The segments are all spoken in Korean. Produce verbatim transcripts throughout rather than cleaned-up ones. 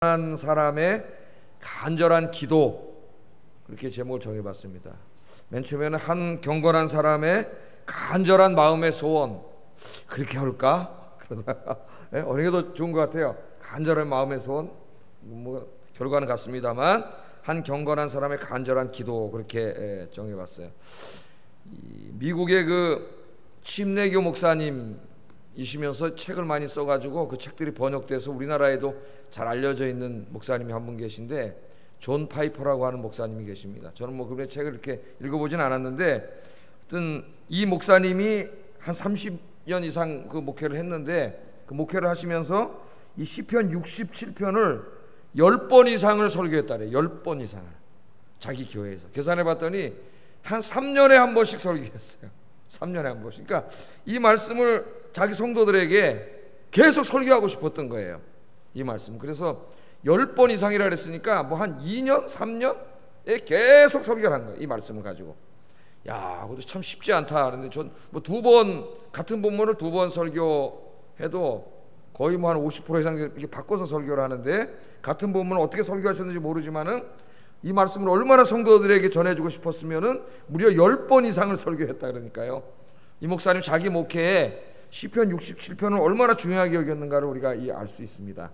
한 사람의 간절한 기도, 그렇게 제목을 정해봤습니다. 맨 처음에는 한 경건한 사람의 간절한 마음의 소원, 그렇게 할까? 그러다가 네? 어느 게 더 좋은 것 같아요. 간절한 마음의 소원, 뭐 결과는 같습니다만 한 경건한 사람의 간절한 기도, 그렇게 정해봤어요. 미국의 그 침례교 목사님이시면서 책을 많이 써가지고 그 책들이 번역돼서 우리나라에도 잘 알려져 있는 목사님이 한 분 계신데, 존 파이퍼라고 하는 목사님이 계십니다. 저는 뭐 그분의 책을 이렇게 읽어보진 않았는데, 하여튼 이 목사님이 한 삼십 년 이상 그 목회를 했는데, 그 목회를 하시면서 이 시편 육십칠 편을 열 번 이상을 설교했다래요. 열 번 이상을 자기 교회에서 계산해 봤더니 한 삼 년에 한 번씩 설교했어요. 삼 년에 한 번씩. 그러니까 이 말씀을 자기 성도들에게 계속 설교하고 싶었던 거예요, 이 말씀. 그래서 열 번 이상이라 그랬으니까 뭐 한 이 년, 삼 년에 계속 설교를 한 거예요, 이 말씀을 가지고. 야, 그것도 참 쉽지 않다. 그런데 전 뭐 두 번 같은 본문을 두 번 설교해도 거의 뭐 한 오십 퍼센트 이상 이렇게 바꿔서 설교를 하는데, 같은 본문을 어떻게 설교하셨는지 모르지만은 이 말씀을 얼마나 성도들에게 전해주고 싶었으면은 무려 열 번 이상을 설교했다 그러니까요. 이 목사님 자기 목회에 시편 육십칠 편을 얼마나 중요하게 여겼는가를 우리가 알 수 있습니다.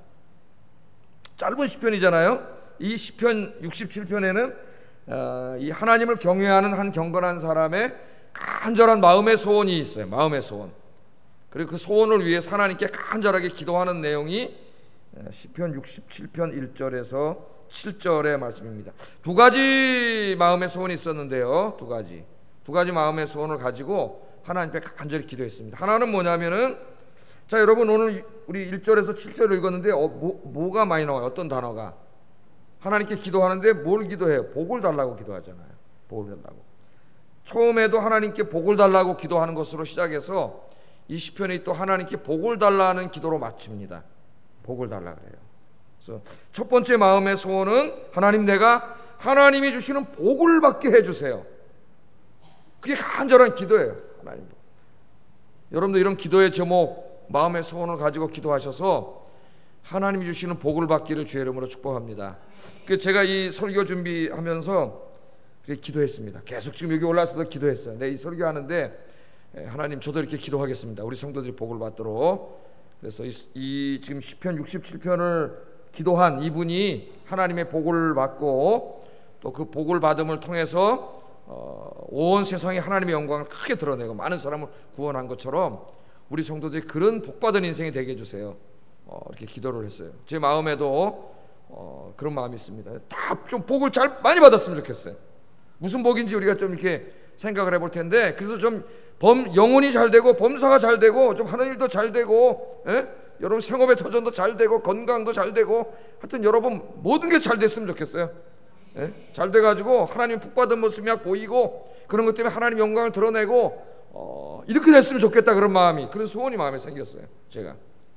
짧은 시편이잖아요. 이 시편 육십칠 편에는 어, 이 하나님을 경외하는 한 경건한 사람의 간절한 마음의 소원이 있어요. 마음의 소원. 그리고 그 소원을 위해 하나님께 간절하게 기도하는 내용이 시편 육십칠 편 일 절에서 칠 절의 말씀입니다. 두 가지 마음의 소원이 있었는데요. 두 가지. 두 가지 마음의 소원을 가지고 하나님께 간절히 기도했습니다. 하나는 뭐냐면은, 자 여러분, 오늘 우리 일 절에서 칠 절을 읽었는데 어, 뭐, 뭐가 많이 나와요? 어떤 단어가? 하나님께 기도하는데 뭘 기도해요? 복을 달라고 기도하잖아요. 복을 달라고. 처음에도 하나님께 복을 달라고 기도하는 것으로 시작해서 이 시편이 또 하나님께 복을 달라는 기도로 마칩니다. 복을 달라 그래요. 그래서 첫 번째 마음의 소원은, 하나님, 내가 하나님이 주시는 복을 받게 해주세요. 그게 간절한 기도예요. 하나님, 여러분도 이런 기도의 제목, 마음의 소원을 가지고 기도하셔서 하나님이 주시는 복을 받기를 주의 이름으로 축복합니다. 그래서 제가 이 설교 준비하면서 기도했습니다. 계속 지금 여기 올라와서도 기도했어요. 네, 이 설교하는데 하나님, 저도 이렇게 기도하겠습니다. 우리 성도들이 복을 받도록. 그래서 이, 이 지금 시편 육십칠 편을 기도한 이분이 하나님의 복을 받고 또 그 복을 받음을 통해서 어, 온 세상에 하나님의 영광을 크게 드러내고 많은 사람을 구원한 것처럼 우리 성도들이 그런 복받은 인생이 되게 해주세요. 어, 이렇게 기도를 했어요. 제 마음에도 어, 그런 마음이 있습니다. 다 좀 복을 잘 많이 받았으면 좋겠어요. 무슨 복인지 우리가 좀 이렇게 생각을 해볼 텐데, 그래서 좀 범, 영혼이 잘 되고 범사가 잘 되고 좀 하는 일도 잘 되고, 예? 여러분 생업의 터전도 잘 되고 건강도 잘 되고, 하여튼 여러분 모든 게 잘 됐으면 좋겠어요. 예? 잘 돼가지고 하나님 복받은 모습이 막 보이고, 그런 것 때문에 하나님 영광을 드러내고 어, 이렇게 됐으면 좋겠다, 그런 마음이, 그런 소원이 마음에 생겼어요, 제가.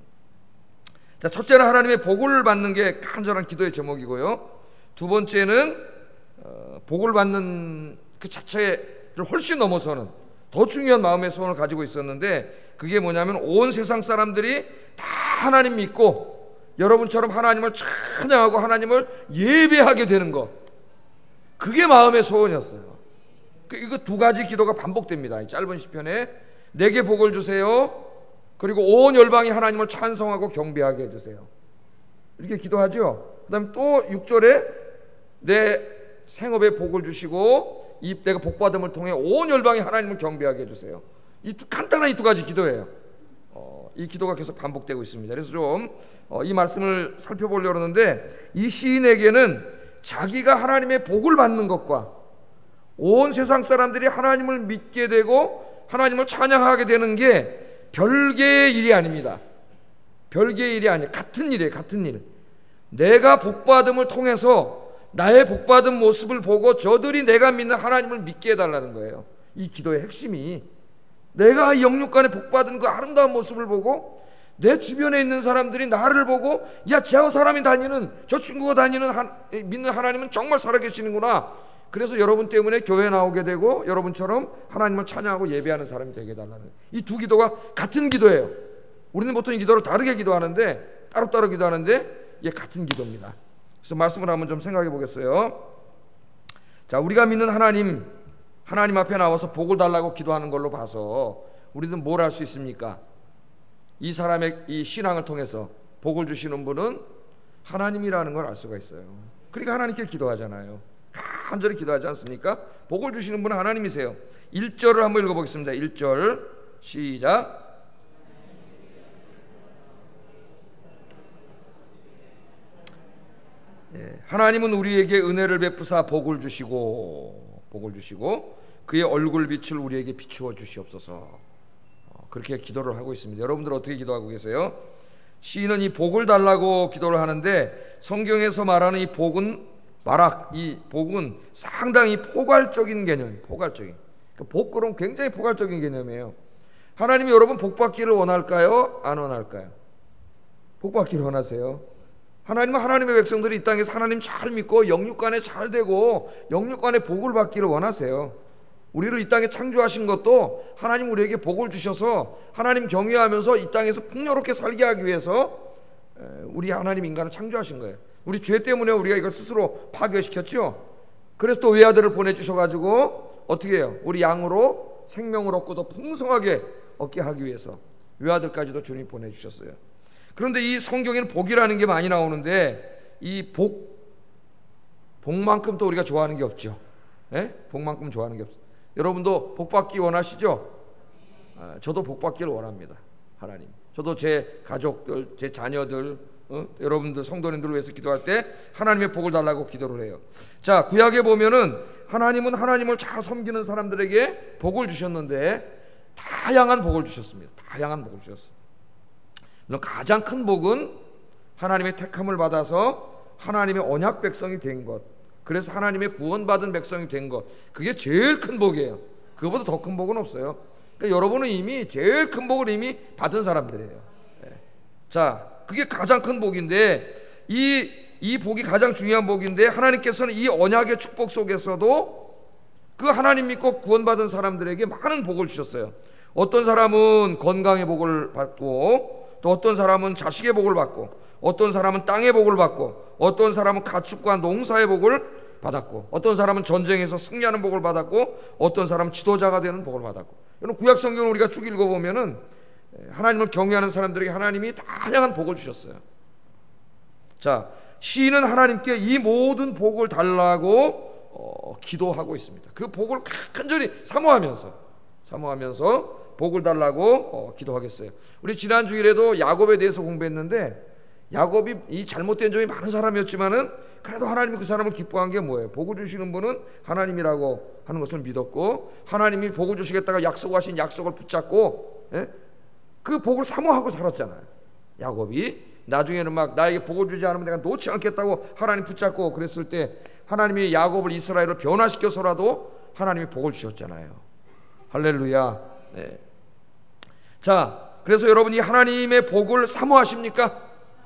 자, 첫째는 하나님의 복을 받는 게 간절한 기도의 제목이고요. 두 번째는 어, 복을 받는 그 자체를 훨씬 넘어서는 더 중요한 마음의 소원을 가지고 있었는데, 그게 뭐냐면 온 세상 사람들이 다 하나님 믿고 여러분처럼 하나님을 찬양하고 하나님을 예배하게 되는 것, 그게 마음의 소원이었어요. 이거 두 가지 기도가 반복됩니다. 이 짧은 시편에 내게 복을 주세요, 그리고 온 열방이 하나님을 찬송하고 경배하게 해주세요, 이렇게 기도하죠. 그 다음에 또 육 절에 내 생업에 복을 주시고 이 내가 복받음을 통해 온 열방이 하나님을 경배하게 해주세요. 이 두, 간단한 이 두 가지 기도예요. 어, 이 기도가 계속 반복되고 있습니다. 그래서 좀 이 어, 말씀을 살펴보려고 하는데, 이 시인에게는 자기가 하나님의 복을 받는 것과 온 세상 사람들이 하나님을 믿게 되고 하나님을 찬양하게 되는 게 별개의 일이 아닙니다. 별개의 일이 아니에요. 같은 일이에요. 같은 일. 내가 복받음을 통해서 나의 복받은 모습을 보고 저들이 내가 믿는 하나님을 믿게 해달라는 거예요. 이 기도의 핵심이, 내가 영육간에 복받은 그 아름다운 모습을 보고 내 주변에 있는 사람들이 나를 보고, 야, 저 사람이 다니는, 저 친구가 다니는 한, 믿는 하나님은 정말 살아계시는구나, 그래서 여러분 때문에 교회 나오게 되고 여러분처럼 하나님을 찬양하고 예배하는 사람이 되게 해달라는, 이 두 기도가 같은 기도예요. 우리는 보통 이 기도를 다르게 기도하는데, 따로따로 기도하는데, 이게 같은 기도입니다. 그래서 말씀을 한번 좀 생각해 보겠어요. 자, 우리가 믿는 하나님, 하나님 앞에 나와서 복을 달라고 기도하는 걸로 봐서 우리는 뭘 할 수 있습니까? 이 사람의 이 신앙을 통해서 복을 주시는 분은 하나님이라는 걸 알 수가 있어요. 그러니까 하나님께 기도하잖아요. 간절히 기도하지 않습니까? 복을 주시는 분은 하나님이세요. 일 절을 한번 읽어보겠습니다. 일 절 시작. 예, 하나님은 우리에게 은혜를 베푸사 복을 주시고 복을 주시고 그의 얼굴빛을 우리에게 비추어 주시옵소서. 어, 그렇게 기도를 하고 있습니다. 여러분들 어떻게 기도하고 계세요? 시인은 이 복을 달라고 기도를 하는데 성경에서 말하는 이 복은 마락, 이 복은 상당히 포괄적인 개념이에요. 포괄적인. 복은 굉장히 포괄적인 개념이에요. 하나님이 여러분 복 받기를 원할까요? 안 원할까요? 복 받기를 원하세요. 하나님은 하나님의 백성들이 이 땅에서 하나님 잘 믿고 영육간에 잘 되고 영육간에 복을 받기를 원하세요. 우리를 이 땅에 창조하신 것도 하나님 우리에게 복을 주셔서 하나님 경외하면서 이 땅에서 풍요롭게 살게 하기 위해서 우리 하나님 인간을 창조하신 거예요. 우리 죄 때문에 우리가 이걸 스스로 파괴시켰죠. 그래서 또 외아들을 보내주셔가지고 어떻게 해요? 우리 양으로 생명을 얻고 더 풍성하게 얻게 하기 위해서 외아들까지도 주님이 보내주셨어요. 그런데 이 성경에는 복이라는 게 많이 나오는데 이 복, 복만큼 또 우리가 좋아하는 게 없죠. 예? 복만큼 좋아하는 게 없어요. 여러분도 복 받기 원하시죠? 아, 저도 복 받기를 원합니다. 하나님. 저도 제 가족들, 제 자녀들, 어? 여러분들 성도님들을 위해서 기도할 때 하나님의 복을 달라고 기도를 해요. 자, 구약에 보면은 하나님은 하나님을 잘 섬기는 사람들에게 복을 주셨는데 다양한 복을 주셨습니다. 다양한 복을 주셨어요. 물론 가장 큰 복은 하나님의 택함을 받아서 하나님의 언약 백성이 된 것, 그래서 하나님의 구원받은 백성이 된 것, 그게 제일 큰 복이에요. 그거보다 더 큰 복은 없어요. 그러니까 여러분은 이미 제일 큰 복을 이미 받은 사람들이에요. 네. 자, 그게 가장 큰 복인데 이, 이 복이 가장 중요한 복인데 하나님께서는 이 언약의 축복 속에서도 그 하나님 믿고 구원받은 사람들에게 많은 복을 주셨어요. 어떤 사람은 건강의 복을 받고 또 어떤 사람은 자식의 복을 받고 어떤 사람은 땅의 복을 받고 어떤 사람은 가축과 농사의 복을 받았고 어떤 사람은 전쟁에서 승리하는 복을 받았고 어떤 사람은 지도자가 되는 복을 받았고. 여러분 구약 성경을 우리가 쭉 읽어보면은 하나님을 경외하는 사람들에게 하나님이 다양한 복을 주셨어요. 자, 시인은 하나님께 이 모든 복을 달라고 어, 기도하고 있습니다. 그 복을 간절히 사모하면서 사모하면서 복을 달라고 어, 기도하겠어요. 우리 지난 주일에도 야곱에 대해서 공부했는데 야곱이 이 잘못된 점이 많은 사람이었지만은 그래도 하나님이 그 사람을 기뻐한 게 뭐예요? 복을 주시는 분은 하나님이라고 하는 것을 믿었고 하나님이 복을 주시겠다고 약속하신 약속을 붙잡고 예? 그 복을 사모하고 살았잖아요. 야곱이 나중에는 막 나에게 복을 주지 않으면 내가 놓지 않겠다고 하나님 붙잡고 그랬을 때 하나님이 야곱을 이스라엘을 변화시켜서라도 하나님이 복을 주셨잖아요. 할렐루야. 네. 자, 그래서 여러분이 하나님의 복을 사모하십니까?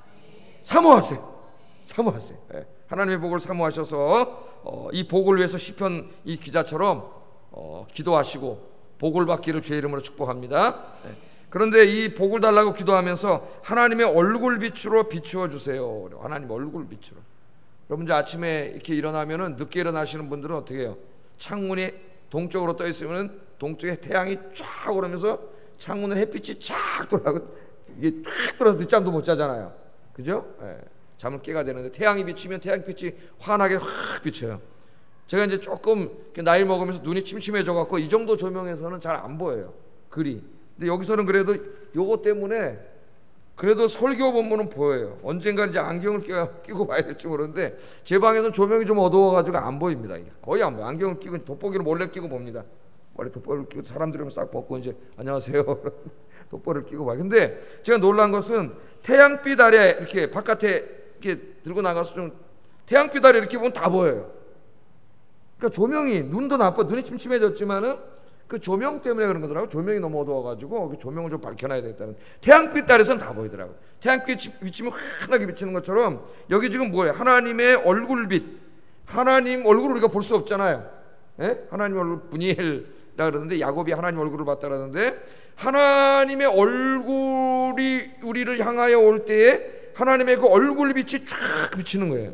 사모하세요. 사모하세요. 네. 하나님의 복을 사모하셔서 어, 이 복을 위해서 시편 이 기자처럼 어, 기도하시고 복을 받기를 주의 이름으로 축복합니다. 네. 그런데 이 복을 달라고 기도하면서 하나님의 얼굴 빛으로 비추어 주세요. 하나님 얼굴 빛으로. 여러분 이제 아침에 이렇게 일어나면은 늦게 일어나시는 분들은 어떻게 해요? 창문이 동쪽으로 떠 있으면은 동쪽에 태양이 쫙 오르면서 창문에 햇빛이 쫙 들어가고 이게 쫙 들어서 늦잠도 못 자잖아요. 그죠? 예. 잠을 깨가 되는데 태양이 비치면 태양빛이 환하게 확 비쳐요. 제가 이제 조금 나이 먹으면서 눈이 침침해져 갖고 이 정도 조명에서는 잘 안 보여요. 글이. 근데 여기서는 그래도 요거 때문에 그래도 설교 본문은 보여요. 언젠가 이제 안경을 끼고, 끼고 봐야 될지 모르는데 제 방에서는 조명이 좀 어두워가지고 안 보입니다. 거의 안 보여요. 안경을 끼고 돋보기를 몰래 끼고 봅니다. 머리 돋보기를 끼고 사람들이 오면 싹 벗고 이제 안녕하세요 돋보기를 끼고 봐요. 근데 제가 놀란 것은 태양빛 아래 이렇게 바깥에 이렇게 들고 나가서 좀 태양빛 아래 이렇게 보면 다 보여요. 그러니까 조명이 눈도 나빠 눈이 침침해졌지만은 그 조명 때문에 그런 거더라고요. 조명이 너무 어두워가지고 그 조명을 좀 밝혀놔야 되겠다는. 태양빛 아래서는 다 보이더라고요. 태양빛이 비치면 환하게 비치는 것처럼 여기 지금 뭐예요? 하나님의 얼굴빛. 하나님 얼굴을 우리가 볼 수 없잖아요. 예? 하나님 얼굴 분이엘이라 그러는데 야곱이 하나님 얼굴을 봤다 그러는데 하나님의 얼굴이 우리를 향하여 올 때에 하나님의 그 얼굴 빛이 쫙 비치는 거예요.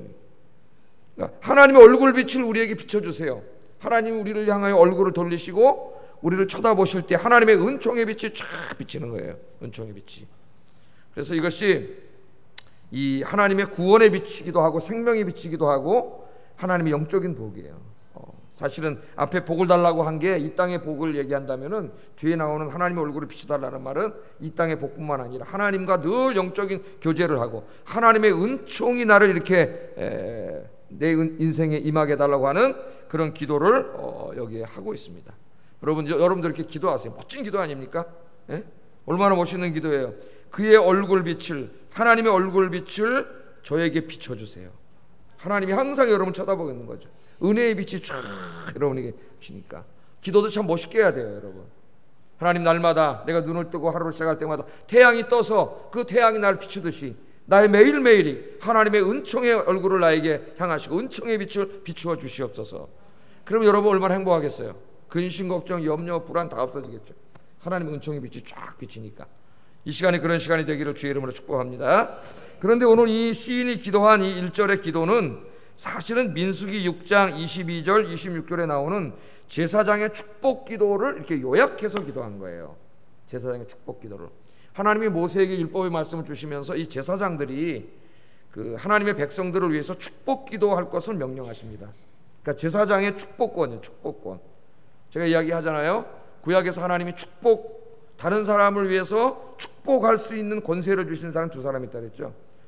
그러니까 하나님의 얼굴 빛을 우리에게 비춰주세요. 하나님이 우리를 향하여 얼굴을 돌리시고 우리를 쳐다보실 때 하나님의 은총의 빛이 쫙 비치는 거예요. 은총의 빛이. 그래서 이것이 이 하나님의 구원의 빛이기도 하고 생명의 빛이기도 하고 하나님의 영적인 복이에요. 어, 사실은 앞에 복을 달라고 한 게 이 땅의 복을 얘기한다면은 뒤에 나오는 하나님의 얼굴을 비춰달라는 말은 이 땅의 복뿐만 아니라 하나님과 늘 영적인 교제를 하고 하나님의 은총이 나를 이렇게 에, 내 인생에 임하게 해달라고 하는 그런 기도를 어, 여기에 하고 있습니다. 여러분, 여러분들 이렇게 기도하세요. 멋진 기도 아닙니까? 예? 얼마나 멋있는 기도예요. 그의 얼굴 빛을, 하나님의 얼굴 빛을 저에게 비춰주세요. 하나님이 항상 여러분 쳐다보고 있는 거죠. 은혜의 빛이 쫙 여러분에게 비치니까. 기도도 참 멋있게 해야 돼요, 여러분. 하나님, 날마다 내가 눈을 뜨고 하루를 시작할 때마다 태양이 떠서 그 태양이 나를 비추듯이 나의 매일매일이 하나님의 은총의 얼굴을 나에게 향하시고 은총의 빛을 비추어 주시옵소서. 그럼 여러분 얼마나 행복하겠어요. 근심, 걱정, 염려, 불안 다 없어지겠죠. 하나님의 은총의 빛이 쫙 비치니까. 이 시간에 그런 시간이 되기를 주의 이름으로 축복합니다. 그런데 오늘 이 시인이 기도한 이 일 절의 기도는 사실은 민수기 육 장 이십이 절 이십육 절에 나오는 제사장의 축복 기도를 이렇게 요약해서 기도한 거예요. 제사장의 축복 기도를. 하나님이 모세에게 율법의 말씀을 주시면서 이 제사장들이 그 하나님의 백성들을 위해서 축복 기도할 것을 명령하십니다. 그러니까 제사장의 축복권이에요. 축복권. 제가 이야기하잖아요. 구약에서 하나님이 축복, 다른 사람을 위해서 축복할 수 있는 권세를 주신 사람 두 사람이 있다 그랬죠.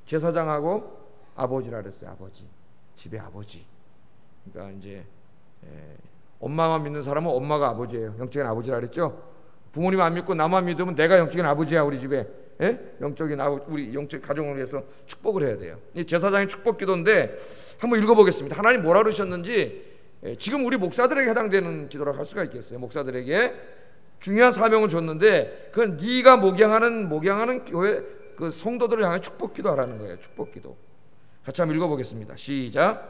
제사장하고 아버지라 그랬어요. 아버지, 집의 아버지. 그러니까 이제 에, 엄마만 믿는 사람은 엄마가 아버지예요. 영적인 아버지라 그랬죠. 부모님 안 믿고 나만 믿으면 내가 영적인 아버지야. 우리 집에 예? 영적인 아버, 우리 영적 가정을 위해서 축복을 해야 돼요. 이 제사장의 축복 기도인데 한번 읽어보겠습니다. 하나님 뭐라 그러셨는지. 예, 지금 우리 목사들에게 해당되는 기도라고 할 수가 있겠어요. 목사들에게 중요한 사명을 줬는데 그건 네가 목양하는 목양하는 교회 그 성도들을 향해 축복 기도하라는 거예요. 축복 기도. 같이 한번 읽어보겠습니다. 시작.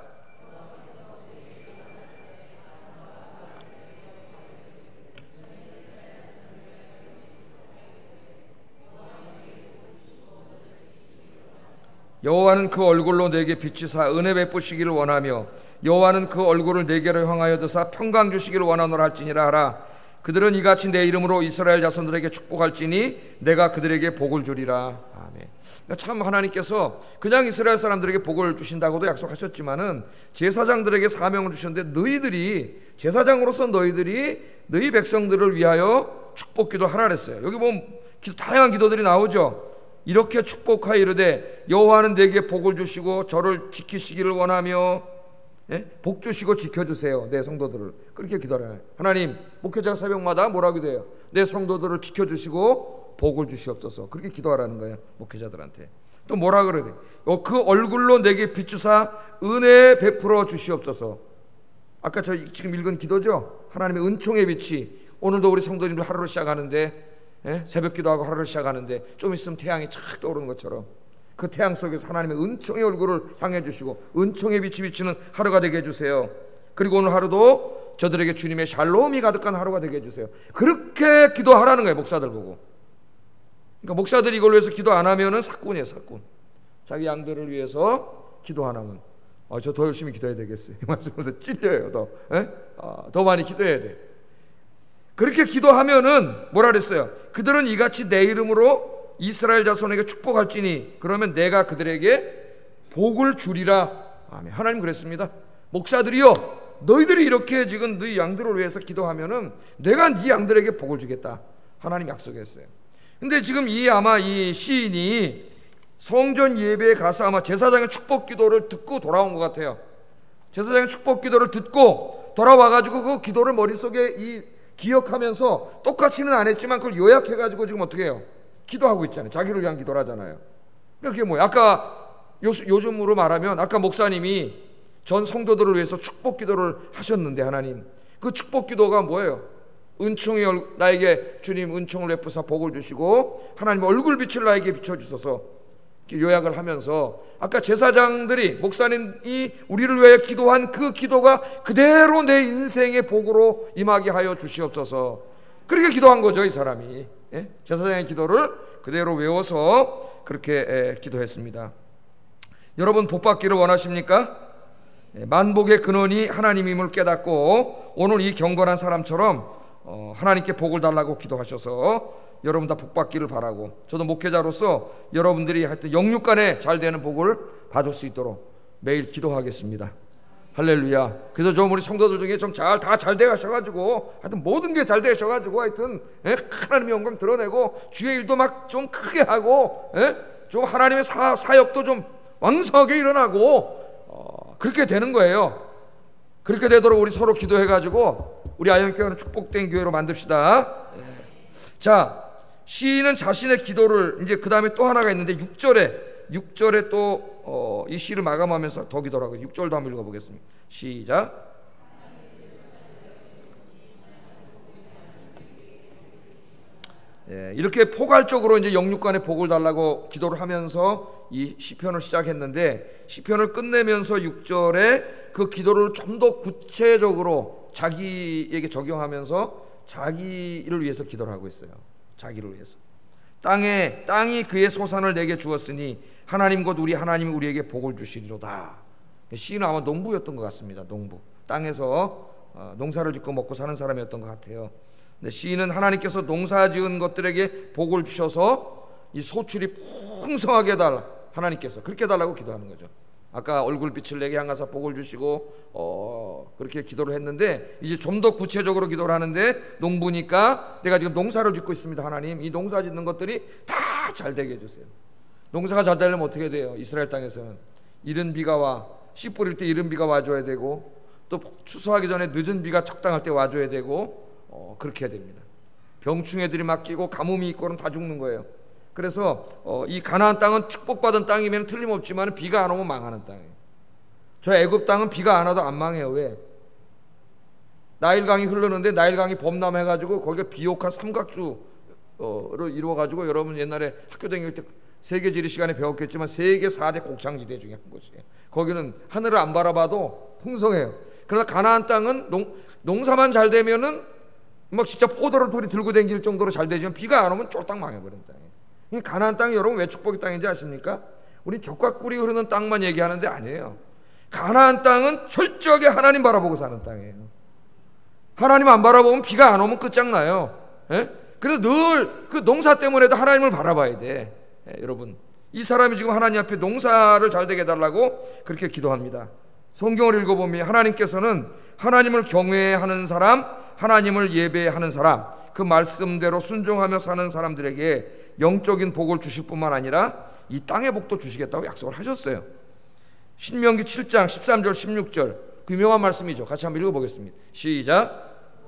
여호와는 그 얼굴로 내게 비치사 은혜 베푸시기를 원하며 여호와는 그 얼굴을 내게로 향하여 드사 평강 주시기를 원하노라 할지니라 하라. 그들은 이같이 내 이름으로 이스라엘 자손들에게 축복할지니 내가 그들에게 복을 주리라. 아멘. 그러니까 참 하나님께서 그냥 이스라엘 사람들에게 복을 주신다고도 약속하셨지만은 제사장들에게 사명을 주셨는데 너희들이 제사장으로서 너희들이 너희 백성들을 위하여 축복기도 하라 그랬어요. 여기 보면 기도, 다양한 기도들이 나오죠. 이렇게 축복하여 이르되 여호와는 내게 복을 주시고 저를 지키시기를 원하며 예? 복 주시고 지켜주세요. 내 성도들을. 그렇게 기도해요. 하나님, 목회자 새벽마다 뭐라고 기도해요? 내 성도들을 지켜주시고 복을 주시옵소서. 그렇게 기도하라는 거예요. 목회자들한테. 또 뭐라 그래야 돼? 그 얼굴로 내게 비추사 은혜 베풀어 주시옵소서. 아까 저 지금 읽은 기도죠. 하나님의 은총의 빛이 오늘도 우리 성도님들 하루를 시작하는데 예? 새벽 기도하고 하루를 시작하는데 좀 있으면 태양이 착 떠오르는 것처럼 그 태양 속에서 하나님의 은총의 얼굴을 향해 주시고 은총의 빛이 비치는 하루가 되게 해주세요. 그리고 오늘 하루도 저들에게 주님의 샬롬이 가득한 하루가 되게 해주세요. 그렇게 기도하라는 거예요. 목사들 보고. 그러니까 목사들이 이걸 위해서 기도 안 하면은 사꾼이에요. 사꾼. 자기 양들을 위해서 기도 안 하면 아, 저 더 열심히 기도해야 되겠어요. 이 말씀으로 찔려요. 더, 예? 아, 더 많이 기도해야 돼. 그렇게 기도하면은 뭐라 그랬어요? 그들은 이같이 내 이름으로 이스라엘 자손에게 축복할지니 그러면 내가 그들에게 복을 주리라. 아멘. 하나님 그랬습니다. 목사들이요, 너희들이 이렇게 지금 너희 양들을 위해서 기도하면은 내가 네 양들에게 복을 주겠다. 하나님 약속했어요. 근데 지금 이 아마 이 시인이 성전 예배에 가서 아마 제사장의 축복 기도를 듣고 돌아온 것 같아요. 제사장의 축복 기도를 듣고 돌아와가지고 그 기도를 머릿속에 이 기억하면서 똑같이는 안 했지만 그걸 요약해가지고 지금 어떻게 해요? 기도하고 있잖아요. 자기를 위한 기도를 하잖아요. 그러니까 그게 뭐야? 아까 요, 요즘으로 말하면 아까 목사님이 전 성도들을 위해서 축복 기도를 하셨는데 하나님 그 축복 기도가 뭐예요? 은총이 나에게 주님 은총을 베푸사 복을 주시고 하나님 얼굴 빛을 나에게 비춰주소서. 요약을 하면서 아까 제사장들이 목사님이 우리를 위해 기도한 그 기도가 그대로 내 인생의 복으로 임하게 하여 주시옵소서. 그렇게 기도한 거죠. 이 사람이 예? 제사장의 기도를 그대로 외워서 그렇게 예, 기도했습니다. 여러분 복 받기를 원하십니까? 예, 만복의 근원이 하나님임을 깨닫고 오늘 이 경건한 사람처럼 어, 하나님께 복을 달라고 기도하셔서 여러분 다 복 받기를 바라고, 저도 목회자로서 여러분들이 하여튼 영육간에 잘 되는 복을 받을 수 있도록 매일 기도하겠습니다. 할렐루야. 그래서 좀 우리 성도들 중에 좀 잘 다 잘 되셔가지고 하여튼 모든 게 잘 되셔가지고 하여튼 예? 하나님의 영광 드러내고 주의 일도 막 좀 크게 하고 예? 좀 하나님의 사, 사역도 좀 왕성하게 일어나고 어, 그렇게 되는 거예요. 그렇게 되도록 우리 서로 기도해가지고 우리 아영교회는 축복된 교회로 만듭시다. 예. 자, 시인은 자신의 기도를 이제 그 다음에 또 하나가 있는데 육 절에 육 절에 또 어, 이 시를 마감하면서 더 기도라고 육 절도 한번 읽어보겠습니다. 시작. 예, 이렇게 포괄적으로 이제 영육간에 복을 달라고 기도를 하면서 이 시편을 시작했는데 시편을 끝내면서 육 절에 그 기도를 좀 더 구체적으로 자기에게 적용하면서 자기를 위해서 기도를 하고 있어요. 자기를 위해서. 땅에 땅이 그의 소산을 내게 주었으니 하나님 곧 우리 하나님이 우리에게 복을 주시리로다. 시인은 아마 농부였던 것 같습니다. 농부. 땅에서 농사를 짓고 먹고 사는 사람이었던 것 같아요. 근데 시인은 하나님께서 농사지은 것들에게 복을 주셔서 이 소출이 풍성하게 해달라, 하나님께서 그렇게 해달라고 기도하는 거죠. 아까 얼굴빛을 내게 향하사 복을 주시고 어, 그렇게 기도를 했는데 이제 좀 더 구체적으로 기도를 하는데 농부니까 내가 지금 농사를 짓고 있습니다. 하나님, 이 농사 짓는 것들이 다 잘 되게 해주세요. 농사가 잘 되려면 어떻게 돼요? 이스라엘 땅에서는 이른 비가 와, 씨 뿌릴 때 이른 비가 와줘야 되고 또 추수하기 전에 늦은 비가 적당할 때 와줘야 되고 어, 그렇게 해야 됩니다. 병충해들이 맡기고 가뭄이 있고는 다 죽는 거예요. 그래서 어, 이 가나안 땅은 축복받은 땅이면 틀림없지만 비가 안 오면 망하는 땅이에요. 저 애굽 땅은 비가 안 와도 안 망해요. 왜? 나일강이 흐르는데 나일강이 범람해가지고 거기가 비옥한 삼각주로 이루어가지고, 여러분 옛날에 학교 다닐 때 세계지리 시간에 배웠겠지만 세계 사 대 곡창지대 중에 한 곳이에요. 거기는 하늘을 안 바라봐도 풍성해요. 그러나 가나안 땅은 농, 농사만 잘 되면은 막 진짜 포도를 둘이 들고 다닐 정도로 잘 되지만 비가 안 오면 쫄딱 망해버린 땅이에요. 이 가나안 땅이 여러분 왜 축복의 땅인지 아십니까? 우리 젖과 꿀이 흐르는 땅만 얘기하는데 아니에요. 가나안 땅은 철저하게 하나님 바라보고 사는 땅이에요. 하나님 안 바라보면 비가 안 오면 끝장나요. 예? 그래서 늘 그 농사 때문에도 하나님을 바라봐야 돼. 예, 여러분 이 사람이 지금 하나님 앞에 농사를 잘 되게 해달라고 그렇게 기도합니다. 성경을 읽어보면 하나님께서는 하나님을 경외하는 사람, 하나님을 예배하는 사람, 그 말씀대로 순종하며 사는 사람들에게 영적인 복을 주실 뿐만 아니라 이 땅의 복도 주시겠다고 약속을 하셨어요. 신명기 칠 장 십삼 절 십육 절 그 유명한 말씀이죠. 같이 한번 읽어보겠습니다. 시작.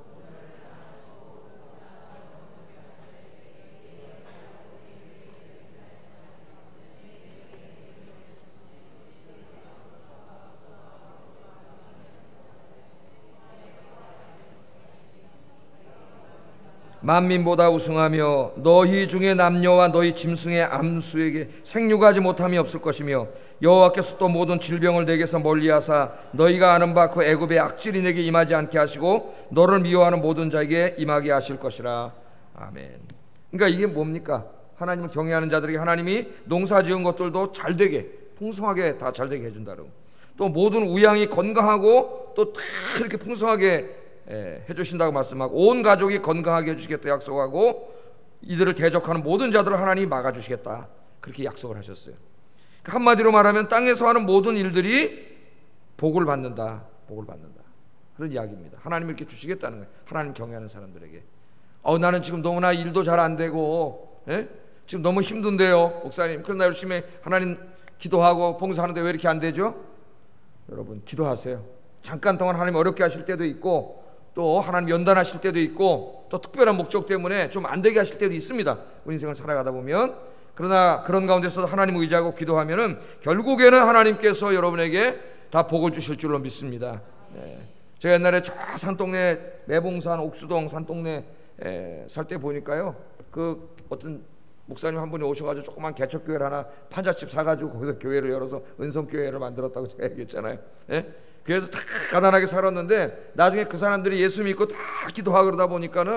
만민보다 우승하며 너희 중에 남녀와 너희 짐승의 암수에게 생육하지 못함이 없을 것이며 여호와께서 또 모든 질병을 내게서 멀리하사 너희가 아는 바 그 애굽의 악질이 내게 임하지 않게 하시고 너를 미워하는 모든 자에게 임하게 하실 것이라. 아멘. 그러니까 이게 뭡니까? 하나님을 경외하는 자들에게 하나님이 농사지은 것들도 잘되게 풍성하게 다 잘되게 해준다고, 또 모든 우양이 건강하고 또 다 이렇게 풍성하게 예, 해주신다고 말씀하고 온 가족이 건강하게 해주시겠다 약속하고 이들을 대적하는 모든 자들을 하나님이 막아주시겠다 그렇게 약속을 하셨어요. 한마디로 말하면 땅에서 하는 모든 일들이 복을 받는다, 복을 받는다 그런 이야기입니다. 하나님이 이렇게 주시겠다는 거예요. 하나님 경외하는 사람들에게. 어, 나는 지금 너무나 일도 잘 안 되고 예? 지금 너무 힘든데요 목사님. 그러나 열심히 하나님 기도하고 봉사하는데 왜 이렇게 안 되죠? 여러분 기도하세요. 잠깐 동안 하나님 어렵게 하실 때도 있고 또 하나님 연단하실 때도 있고 또 특별한 목적 때문에 좀 안 되게 하실 때도 있습니다. 우리 인생을 살아가다 보면. 그러나 그런 가운데서 하나님 의지하고 기도하면은 결국에는 하나님께서 여러분에게 다 복을 주실 줄로 믿습니다. 네. 제가 옛날에 저 산동네 매봉산 옥수동 산동네 살 때 보니까요, 그 어떤 목사님 한 분이 오셔가지고 조그만 개척교회를 하나 판잣집 사가지고 거기서 교회를 열어서 은성교회를 만들었다고 제가 얘기했잖아요. 예? 그래서 다 가난하게 살았는데 나중에 그 사람들이 예수 믿고 다 기도하고 그러다 보니까는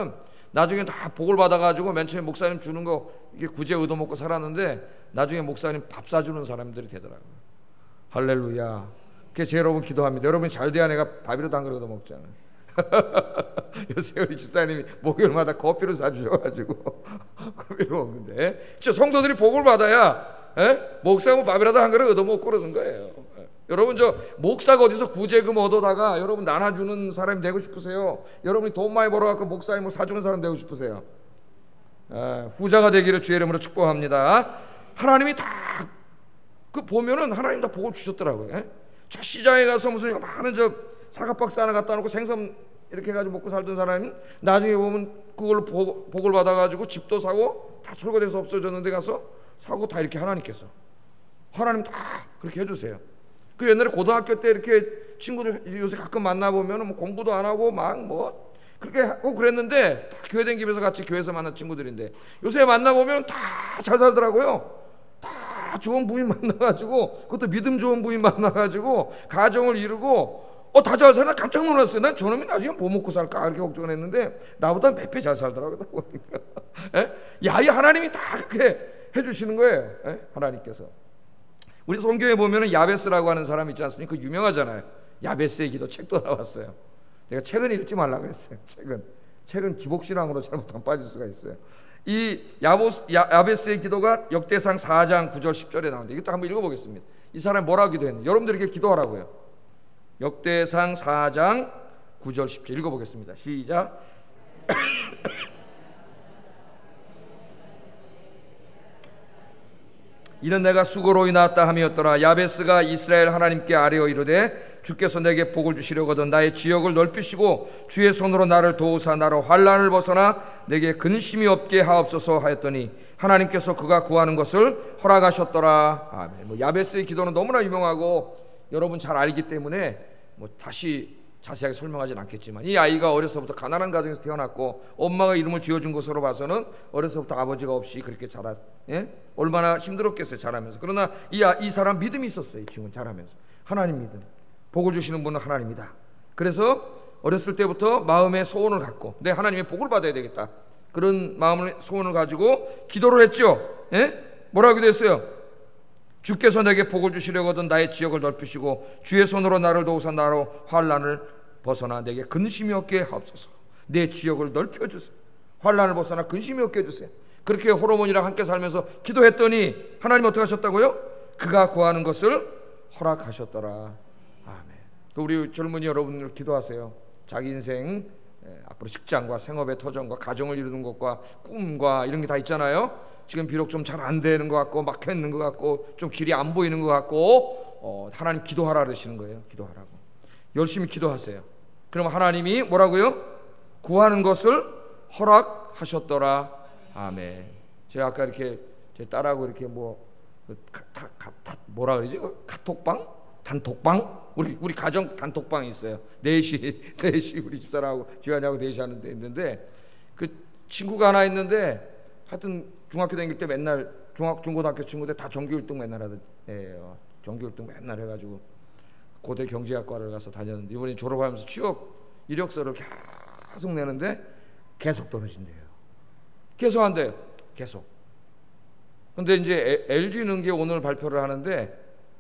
나중에 다 복을 받아가지고 맨 처음에 목사님 주는 거 이게 구제 얻어먹고 살았는데 나중에 목사님 밥 사주는 사람들이 되더라고요. 할렐루야. 그래서 여러분 기도합니다. 여러분이 잘 돼야 내가 밥이라도 한 그릇 얻어먹잖아요. 요새 우리 집사님이 목요일마다 커피를 사주셔가지고 커피를 먹는데, 저 성도들이 복을 받아야 에? 목사하고 밥이라도 한 그릇 얻어먹고 그러는 거예요. 에? 여러분 저 목사가 어디서 구제금 얻어다가 여러분 나눠주는 사람이 되고 싶으세요? 여러분이 돈 많이 벌어갖고 목사님을 사주는 사람 되고 싶으세요? 에, 후자가 되기를 주의 이름으로 축복합니다. 하나님이 다 그 보면은 하나님 다 복을 주셨더라고요. 에? 저 시장에 가서 무슨 많은 저 사과박스 하나 갖다 놓고 생선 이렇게 해가지고 먹고 살던 사람이 나중에 보면 그걸로 복, 복을 받아가지고 집도 사고 다 철거돼서 없어졌는데 가서 사고 다 이렇게 하나님께서 하나님 다 그렇게 해주세요. 그 옛날에 고등학교 때 이렇게 친구들 요새 가끔 만나보면 뭐 공부도 안 하고 막 뭐 그렇게 하고 그랬는데 다 교회 댕기면서 같이 교회에서 만난 친구들인데 요새 만나보면 다 잘 살더라고요. 다 좋은 부인 만나가지고 그것도 믿음 좋은 부인 만나가지고 가정을 이루고 어, 다 잘 살아. 깜짝 놀랐어요. 난 저놈이 나중에 뭐 먹고 살까 이렇게 걱정을 했는데 나보다 몇 배 잘 살더라고요. 야, 이 하나님이 다 그렇게 해주시는 거예요. 에? 하나님께서. 우리 성경에 보면은 야베스라고 하는 사람이 있지 않습니까? 그 유명하잖아요. 야베스의 기도 책도 나왔어요. 내가 책은 읽지 말라 그랬어요. 책은 책은 기복신앙으로 잘못하면 빠질 수가 있어요. 이 야보스, 야, 야베스의 기도가 역대상 사 장 구 절 십 절에 나오는데 이것도 한번 읽어보겠습니다. 이 사람이 뭐라고 기도했는지 여러분들이 이렇게 기도하라고요. 역대상 사 장 구 절 십 절 읽어보겠습니다. 시작. 이는 내가 수고로 인하였다 함이었더라. 야베스가 이스라엘 하나님께 아뢰어 이르되 주께서 내게 복을 주시려거든 나의 지역을 넓히시고 주의 손으로 나를 도우사 나로 환난을 벗어나 내게 근심이 없게 하옵소서 하였더니 하나님께서 그가 구하는 것을 허락하셨더라. 아멘. 뭐 야베스의 기도는 너무나 유명하고 여러분 잘 알기 때문에 뭐 다시 자세하게 설명하진 않겠지만 이 아이가 어려서부터 가난한 가정에서 태어났고 엄마가 이름을 지어준 것으로 봐서는 어려서부터 아버지가 없이 그렇게 자랐, 예? 얼마나 힘들었겠어요 자라면서. 그러나 이, 아, 이 사람 믿음이 있었어요. 이 친구는 자라면서 하나님 믿음, 복을 주시는 분은 하나님이다. 그래서 어렸을 때부터 마음의 소원을 갖고 내 하나님의 복을 받아야 되겠다 그런 마음을 소원을 가지고 기도를 했죠. 예? 뭐라고 기도했어요? 주께서 내게 복을 주시려거든 나의 지역을 넓히시고 주의 손으로 나를 도우사 나로 환난을 벗어나 내게 근심이 없게 하옵소서. 내 지역을 넓혀주세요. 환난을 벗어나 근심이 없게 해주세요. 그렇게 호르몬이랑 함께 살면서 기도했더니 하나님 어떻게 하셨다고요? 그가 구하는 것을 허락하셨더라. 아멘. 우리 젊은이 여러분들 기도하세요. 자기 인생 앞으로 직장과 생업의 터전과 가정을 이루는 것과 꿈과 이런 게 다 있잖아요. 지금 비록 좀 잘 안 되는 것 같고 막혀 있는 것 같고 좀 길이 안 보이는 것 같고 어, 하나님 기도하라 그러시는 거예요. 기도하라고. 열심히 기도하세요. 그럼 하나님이 뭐라고요? 구하는 것을 허락하셨더라. 아멘. 제가 아까 이렇게 제 딸하고 이렇게 뭐 가, 가, 가, 가, 뭐라 그러지? 카톡방? 단톡방? 우리 우리 가정 단톡방이 있어요. 넷이 넷이 우리 집사람하고 지환이하고 넷이 하는 데 있는데 그 친구가 하나 있는데 하여튼 중학교 다닐 때 맨날 중학 중고등학교 친구들 다 정규 일 등 맨날 하던 애예요. 정규 일 등 맨날 해가지고 고대 경제학과를 가서 다녔는데 이번에 졸업하면서 취업 이력서를 계속 내는데 계속 떨어진대요. 계속 한대요. 계속. 근데 이제 엘지능계 오늘 발표를 하는데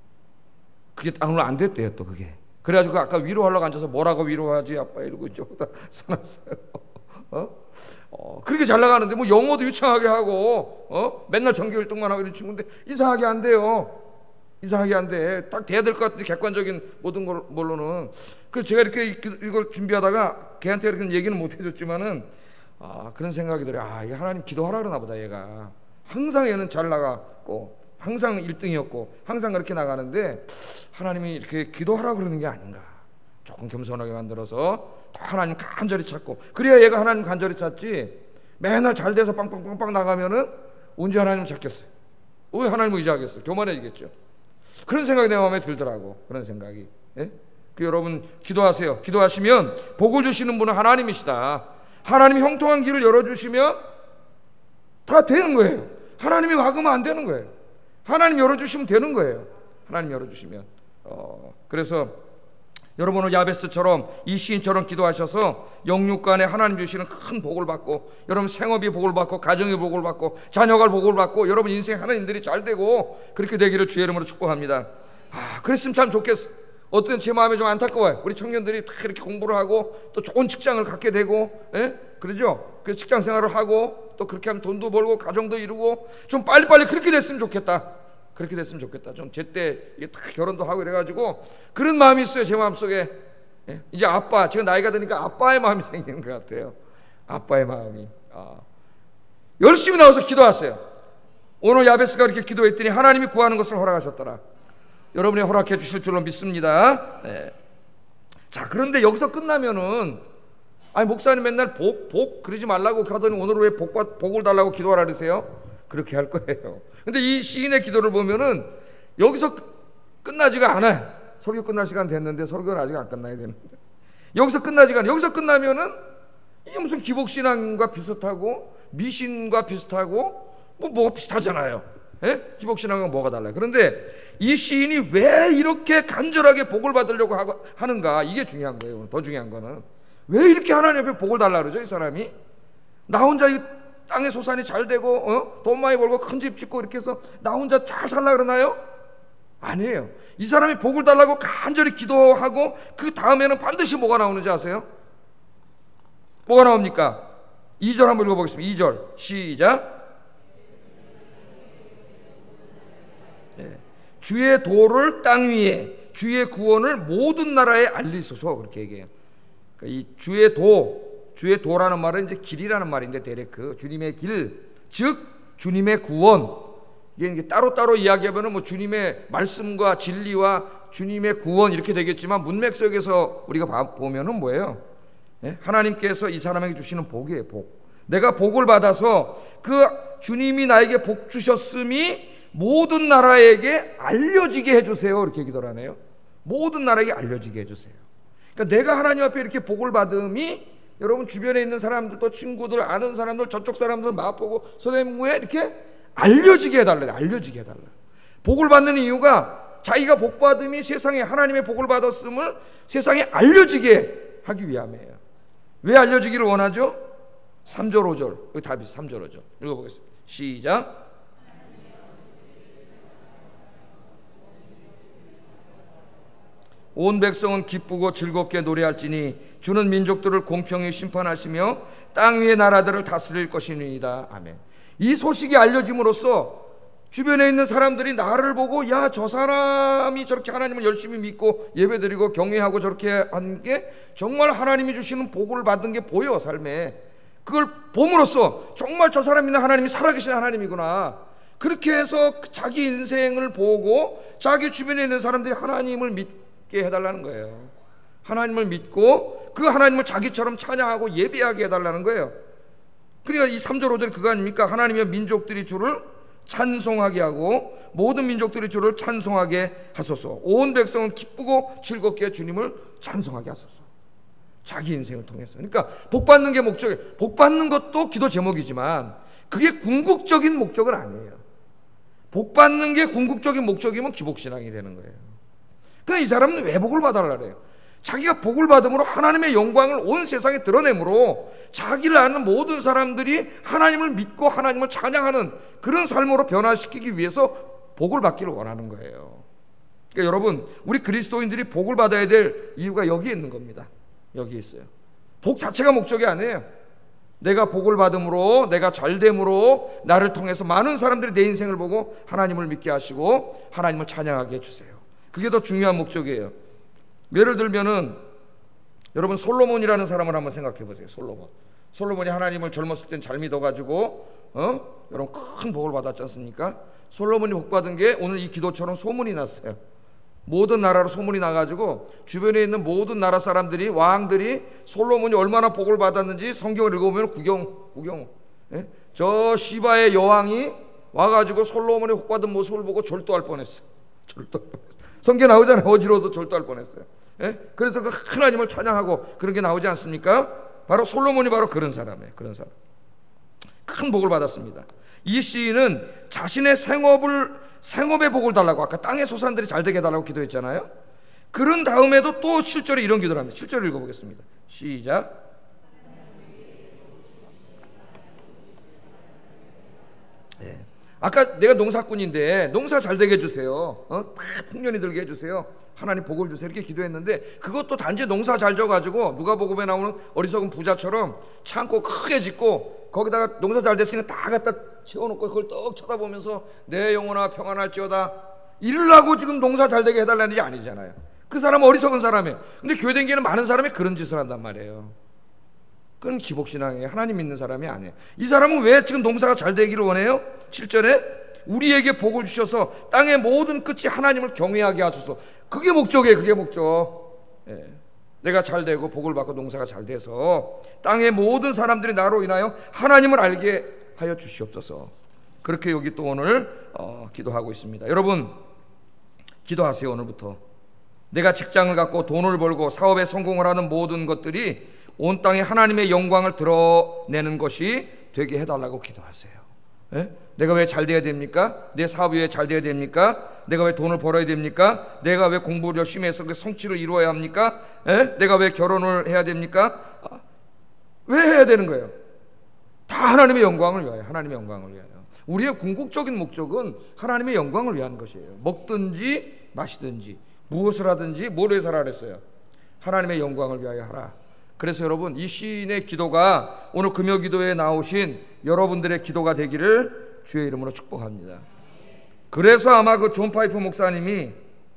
그게 오늘 안 됐대요. 또 그게. 그래가지고 아까 위로하려고 앉아서 뭐라고 위로하지 아빠 이러고 이쪽다 써놨어요. 어? 어, 그렇게 잘 나가는데 뭐 영어도 유창하게 하고 어? 맨날 전교 일 등만 하고 이런 친구인데 이상하게 안 돼요. 이상하게 안 돼. 딱 돼야 될 것 같은데 객관적인 모든 걸로는. 그래서 제가 이렇게 이걸 준비하다가 걔한테 이렇게 얘기는 못 해줬지만은 아 그런 생각이 들어요. 아 이게 하나님 기도하라 그러나 보다. 얘가 항상 얘는 잘 나갔고 항상 일 등이었고 항상 그렇게 나가는데 하나님이 이렇게 기도하라 그러는 게 아닌가. 조금 겸손하게 만들어서 하나님 간절히 찾고 그래야 얘가 하나님 간절히 찾지 맨날 잘 돼서 빵빵빵빵 나가면은 언제 하나님을 찾겠어요? 왜 하나님을 의지하겠어요? 교만해지겠죠. 그런 생각이 내 마음에 들더라고. 그런 생각이. 예? 그 여러분 기도하세요. 기도하시면 복을 주시는 분은 하나님이시다. 하나님이 형통한 길을 열어주시면 다 되는 거예요. 하나님이 막으면 안 되는 거예요. 하나님 열어주시면 되는 거예요. 하나님 열어주시면. 어, 그래서 여러분은 야베스처럼 이 시인처럼 기도하셔서 영육간에 하나님 주시는 큰 복을 받고, 여러분 생업이 복을 받고, 가정이 복을 받고, 자녀가 복을 받고, 여러분 인생 하나님들이 잘 되고 그렇게 되기를 주의 이름으로 축복합니다. 아, 그랬으면 참 좋겠어. 어떤 제 마음이 좀 안타까워요. 우리 청년들이 다 이렇게 공부를 하고 또 좋은 직장을 갖게 되고, 예? 그러죠? 그 직장 생활을 하고 또 그렇게 하면 돈도 벌고 가정도 이루고 좀 빨리빨리 그렇게 됐으면 좋겠다. 그렇게 됐으면 좋겠다. 좀 제때 다 결혼도 하고 이래가지고 그런 마음이 있어요, 제 마음속에. 예? 이제 아빠, 제가 나이가 드니까 아빠의 마음이 생기는 것 같아요. 아빠의 마음이. 아. 열심히 나와서 기도하세요. 오늘 야베스가 이렇게 기도했더니 하나님이 구하는 것을 허락하셨더라. 여러분이 허락해 주실 줄로 믿습니다. 네. 자, 그런데 여기서 끝나면은, 아니 목사님 맨날 복, 복 그러지 말라고 하더니 오늘 왜 복, 복을 달라고 기도하라 그러세요? 그렇게 할 거예요. 근데 이 시인의 기도를 보면은 여기서 끝나지가 않아요. 설교 끝날 시간 됐는데 설교는 아직 안 끝나야 되는데 여기서 끝나지가 않아요. 여기서 끝나면은 이게 무슨 기복신앙과 비슷하고 미신과 비슷하고 뭐 뭐가 비슷하잖아요. 예? 기복신앙과 뭐가 달라요? 그런데 이 시인이 왜 이렇게 간절하게 복을 받으려고 하고, 하는가, 이게 중요한 거예요. 더 중요한 거는 왜 이렇게 하나님 앞에 복을 달라 그러죠? 이 사람이 나 혼자 이 땅의 소산이 잘 되고 어? 돈 많이 벌고 큰 집 짓고 이렇게 해서 나 혼자 잘 살라 그러나요? 아니에요. 이 사람이 복을 달라고 간절히 기도하고 그 다음에는 반드시 뭐가 나오는지 아세요? 뭐가 나옵니까? 이 절 한번 읽어보겠습니다. 이 절 시작. 네. 주의 도를 땅 위에, 주의 구원을 모든 나라에 알리소서, 그렇게 얘기해요. 그러니까 이 주의 도, 주의 도라는 말은 이제 길이라는 말인데 데레크, 주님의 길, 즉 주님의 구원. 이게 따로따로 이야기하면은 뭐 주님의 말씀과 진리와 주님의 구원 이렇게 되겠지만 문맥 속에서 우리가 보면은 뭐예요? 예? 하나님께서 이 사람에게 주시는 복이에요. 복. 내가 복을 받아서 그 주님이 나에게 복 주셨음이 모든 나라에게 알려지게 해주세요. 이렇게 기도를 하네요. 모든 나라에게 알려지게 해주세요. 그러니까 내가 하나님 앞에 이렇게 복을 받음이 여러분 주변에 있는 사람들도, 친구들, 아는 사람들, 저쪽 사람들 맛보고 선생님에 이렇게 알려지게 해달라. 알려지게 해달라. 복을 받는 이유가 자기가 복 받음이 세상에 하나님의 복을 받았음을 세상에 알려지게 하기 위함이에요. 왜 알려지기를 원하죠? 삼 절 오 절 여기 답이 삼 절 오 절 읽어보겠습니다. 시작. 온 백성은 기쁘고 즐겁게 노래할지니 주는 민족들을 공평히 심판하시며 땅 위의 나라들을 다스릴 것이니이다. 아멘. 이 소식이 알려짐으로써 주변에 있는 사람들이 나를 보고 야, 저 사람이 저렇게 하나님을 열심히 믿고 예배드리고 경외하고 저렇게 하는 게 정말 하나님이 주시는 복을 받은 게 보여, 삶에. 그걸 봄으로써 정말 저 사람이 하나님이 살아계신 하나님이구나, 그렇게 해서 자기 인생을 보고 자기 주변에 있는 사람들이 하나님을 믿게 해달라는 거예요. 하나님을 믿고 그 하나님을 자기처럼 찬양하고 예배하게 해달라는 거예요. 그러니까 이 삼 절 오 절 그거 아닙니까? 하나님의 민족들이 주를 찬송하게 하고 모든 민족들이 주를 찬송하게 하소서. 온 백성은 기쁘고 즐겁게 주님을 찬송하게 하소서. 자기 인생을 통해서. 그러니까 복 받는 게 목적이에요. 복 받는 것도 기도 제목이지만 그게 궁극적인 목적은 아니에요. 복 받는 게 궁극적인 목적이면 기복신앙이 되는 거예요. 그러니까 이 사람은 왜 복을 받아라 그래요? 자기가 복을 받음으로 하나님의 영광을 온 세상에 드러내므로 자기를 아는 모든 사람들이 하나님을 믿고 하나님을 찬양하는 그런 삶으로 변화시키기 위해서 복을 받기를 원하는 거예요. 그러니까 여러분, 우리 그리스도인들이 복을 받아야 될 이유가 여기에 있는 겁니다. 여기 있어요. 복 자체가 목적이 아니에요. 내가 복을 받음으로, 내가 잘됨으로 나를 통해서 많은 사람들이 내 인생을 보고 하나님을 믿게 하시고 하나님을 찬양하게 해주세요. 그게 더 중요한 목적이에요. 예를 들면은 여러분 솔로몬이라는 사람을 한번 생각해 보세요. 솔로몬. 솔로몬이 하나님을 젊었을 땐 잘 믿어가지고 어? 여러분 큰 복을 받았지 않습니까? 솔로몬이 복 받은 게 오늘 이 기도처럼 소문이 났어요. 모든 나라로 소문이 나가지고 주변에 있는 모든 나라 사람들이, 왕들이 솔로몬이 얼마나 복을 받았는지 성경을 읽어보면 구경 구경 예? 저 시바의 여왕이 와가지고 솔로몬이 복 받은 모습을 보고 절도할 뻔했어요. 절도할 뻔했어요. 성경 나오잖아요. 어지러워서 절도할 뻔했어요. 예? 그래서 그 하나님을 찬양하고 그런 게 나오지 않습니까? 바로 솔로몬이 바로 그런 사람이에요. 그런 사람. 큰 복을 받았습니다. 이 시인은 자신의 생업을 생업의 복을 달라고, 아까 땅의 소산들이 잘 되게 해달라고 기도했잖아요. 그런 다음에도 또 칠 절에 이런 기도를 합니다. 칠 절 읽어보겠습니다. 시작. 네. 아까 내가 농사꾼인데 농사 잘 되게 해주세요. 어? 다 풍년이 들게 해주세요. 하나님 복을 주세요. 이렇게 기도했는데 그것도 단지 농사 잘 져가지고 누가복음에 나오는 어리석은 부자처럼 창고 크게 짓고 거기다가 농사 잘 됐으니까 다 갖다 채워놓고 그걸 떡 쳐다보면서 내 영혼아 평안할지어다 이러려고 지금 농사 잘 되게 해달라는 게 아니잖아요. 그 사람은 어리석은 사람이에요. 근데 교회 다니는 많은 사람이 그런 짓을 한단 말이에요. 그건 기복신앙이에요. 하나님 믿는 사람이 아니에요. 이 사람은 왜 지금 농사가 잘 되기를 원해요? 칠 절에 우리에게 복을 주셔서 땅의 모든 끝이 하나님을 경외하게 하소서. 그게 목적이에요. 그게 목적. 예. 내가 잘 되고 복을 받고 농사가 잘 돼서 땅의 모든 사람들이 나로 인하여 하나님을 알게 하여 주시옵소서. 그렇게 여기 또 오늘 어, 기도하고 있습니다. 여러분 기도하세요. 오늘부터 내가 직장을 갖고 돈을 벌고 사업에 성공을 하는 모든 것들이 온 땅에 하나님의 영광을 드러내는 것이 되게 해달라고 기도하세요. 예? 내가 왜 잘 돼야 됩니까? 내 사업이 왜 잘 돼야 됩니까? 내가 왜 돈을 벌어야 됩니까? 내가 왜 공부를 열심히 해서 그 성취를 이루어야 합니까? 예? 내가 왜 결혼을 해야 됩니까? 아, 왜 해야 되는 거예요? 다 하나님의 영광을 위하여, 하나님의 영광을 위하여. 우리의 궁극적인 목적은 하나님의 영광을 위한 것이에요. 먹든지 마시든지 무엇을 하든지 뭘 위해서 하라 그랬어요? 하나님의 영광을 위하여 하라. 그래서 여러분 이 시인의 기도가 오늘 금요 기도에 나오신 여러분들의 기도가 되기를 주의 이름으로 축복합니다. 그래서 아마 그 존 파이프 목사님이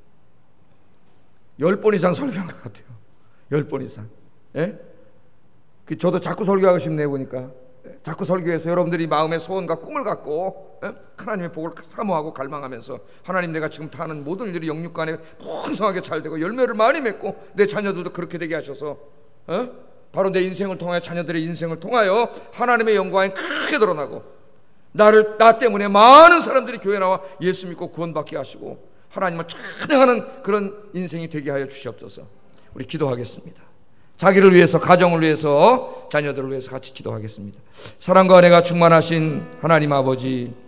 열 번 이상 설교한 것 같아요. 열 번 이상. 예? 저도 자꾸 설교하고 싶네요. 보니까 자꾸 설교해서 여러분들이 마음의 소원과 꿈을 갖고 예? 하나님의 복을 사모하고 갈망하면서 하나님 내가 지금 타는 모든 일들이 영육간에 풍성하게 잘 되고 열매를 많이 맺고 내 자녀들도 그렇게 되게 하셔서 어? 바로 내 인생을 통하여 자녀들의 인생을 통하여 하나님의 영광이 크게 드러나고 나를 나 때문에 많은 사람들이 교회 나와 예수 믿고 구원받게 하시고 하나님을 찬양하는 그런 인생이 되게 하여 주시옵소서. 우리 기도하겠습니다. 자기를 위해서, 가정을 위해서, 자녀들을 위해서 같이 기도하겠습니다. 사랑과 은혜가 충만하신 하나님 아버지,